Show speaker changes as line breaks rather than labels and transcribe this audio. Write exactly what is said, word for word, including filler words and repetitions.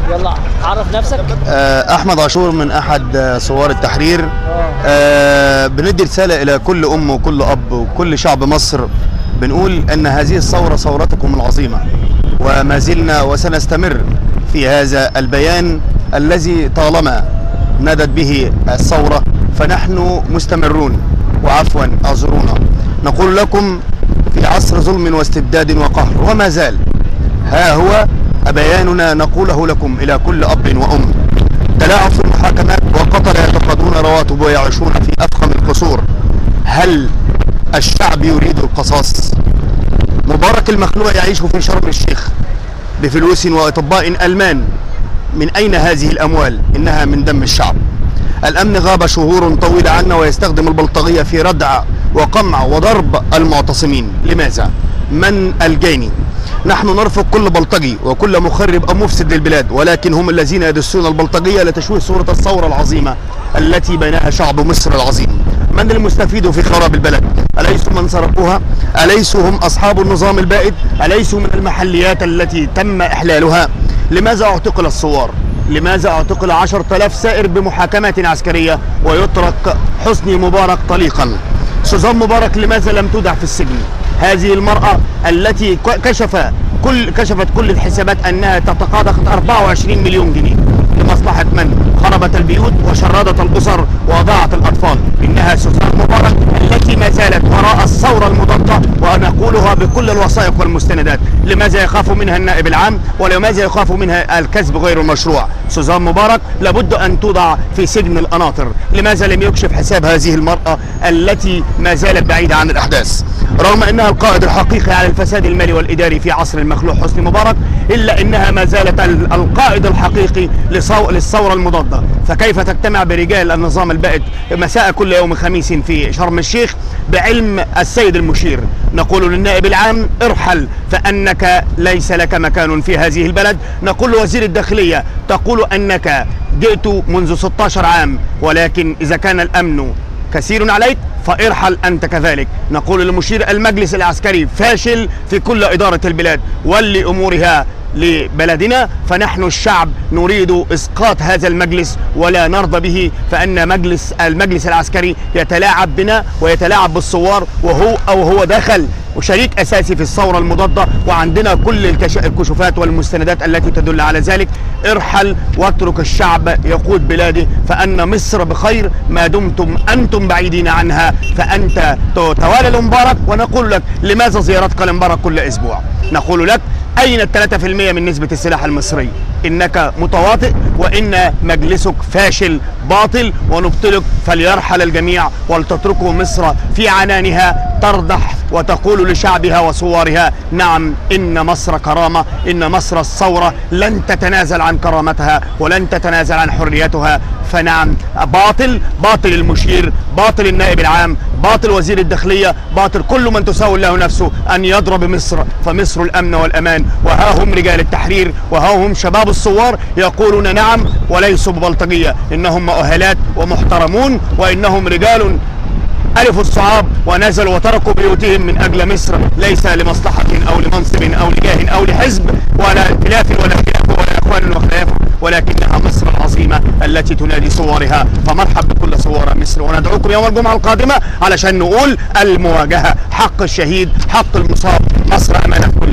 يلا عرف نفسك.
احمد عاشور من احد ثوار التحرير. أه بندي رساله الى كل ام وكل اب وكل شعب مصر، بنقول ان هذه الثوره ثورتكم العظيمه، وما زلنا وسنستمر في هذا البيان الذي طالما ندت به الثوره فنحن مستمرون. وعفوا اعذرونا، نقول لكم في عصر ظلم واستبداد وقهر وما زال، ها هو بياننا نقوله لكم إلى كل أب وأم: تلاعب في المحاكمات وقتل يتقاضون رواتب ويعيشون في أفخم القصور. هل الشعب يريد القصاص؟ مبارك المخلوع يعيش في شرم الشيخ بفلوس وأطباء ألمان. من أين هذه الأموال؟ إنها من دم الشعب. الأمن غاب شهور طويلة عنا ويستخدم البلطجية في ردع وقمع وضرب المعتصمين. لماذا؟ من الجاني؟ نحن نرفض كل بلطجي وكل مخرب أو مفسد للبلاد، ولكن هم الذين يدسون البلطجية لتشويه صورة الثورة العظيمة التي بناها شعب مصر العظيم. من المستفيد في خراب البلد؟ أليسوا من سرقوها؟ أليسوا هم أصحاب النظام البائد؟ أليسوا من المحليات التي تم إحلالها؟ لماذا اعتقل الثوار؟ لماذا اعتقل عشرة آلاف سائر بمحاكمات عسكرية ويترك حسني مبارك طليقا؟ سوزان مبارك لماذا لم تودع في السجن؟ هذه المرأة التي كشف كل كشفت كل الحسابات أنها تتقاضى أربعة وعشرين مليون جنيه لمصلحة من؟ خربت البيوت وشردت الأسر وأضاعت الأطفال. إنها سوزان مبارك التي ما زالت وراء الثورة المضادة، ونقولها بكل الوثائق والمستندات. لماذا يخاف منها النائب العام؟ ولماذا يخاف منها الكسب غير المشروع؟ سوزان مبارك لابد أن توضع في سجن القناطر. لماذا لم يكشف حساب هذه المرأة التي ما زالت بعيدة عن الأحداث؟ رغم أنها القائد الحقيقي على الفساد المالي والإداري في عصر المخلوع حسني مبارك، إلا أنها ما زالت القائد الحقيقي للثورة المضادة. فكيف تجتمع برجال النظام البائد مساء كل يوم خميس في شرم الشيخ بعلم السيد المشير؟ نقول للنائب العام: ارحل فأنك ليس لك مكان في هذه البلد. نقول لوزير الداخلية: تقول أنك جئت منذ ستة عشر عام، ولكن إذا كان الأمن كثير عليك فارحل أنت كذلك. نقول لمشير المجلس العسكري: فاشل في كل إدارة البلاد، ولي أمورها لبلدنا. فنحن الشعب نريد إسقاط هذا المجلس ولا نرضى به، فأن مجلس المجلس العسكري يتلاعب بنا ويتلاعب بالثوار، وهو أو هو دخل وشريك أساسي في الثورة المضادة، وعندنا كل الكشوفات والمستندات التي تدل على ذلك. ارحل واترك الشعب يقود بلاده، فأن مصر بخير ما دمتم أنتم بعيدين عنها. فأنت توالى لمبارك، ونقول لك: لماذا زيارتك لمبارك كل أسبوع؟ نقول لك: أين الثلاثة في المئة من نسبة السلاح المصري؟ إنك متواطئ، وإن مجلسك فاشل باطل، ونبطلك. فليرحل الجميع ولتتركوا مصر في عنانها ترضح وتقول لشعبها وثوارها: نعم، إن مصر كرامة، إن مصر الثورة لن تتنازل عن كرامتها ولن تتنازل عن حريتها. فنعم، باطل باطل المشير، باطل النائب العام، باطل وزير الداخلية، باطل كل من تساوي له نفسه أن يضرب مصر، فمصر الأمن والأمان. وها هم رجال التحرير، وها هم شباب الثوار يقولون نعم وليسوا ببلطجية، إنهم مؤهلات ومحترمون، وإنهم رجال ألفوا الصعاب ونزلوا وتركوا بيوتهم من أجل مصر، ليس لمصلحة أو لمنصب أو لجاه أو لحزب ولا ائتلاف ولا خلاف ولا إخوان وخلاف، ولكنها مصر العظيمة التي تنادي ثوارها. فمرحب بكل ثوار مصر، وندعوكم يوم الجمعة القادمة علشان نقول: المواجهة، حق الشهيد، حق المصاب، مصر أمانة.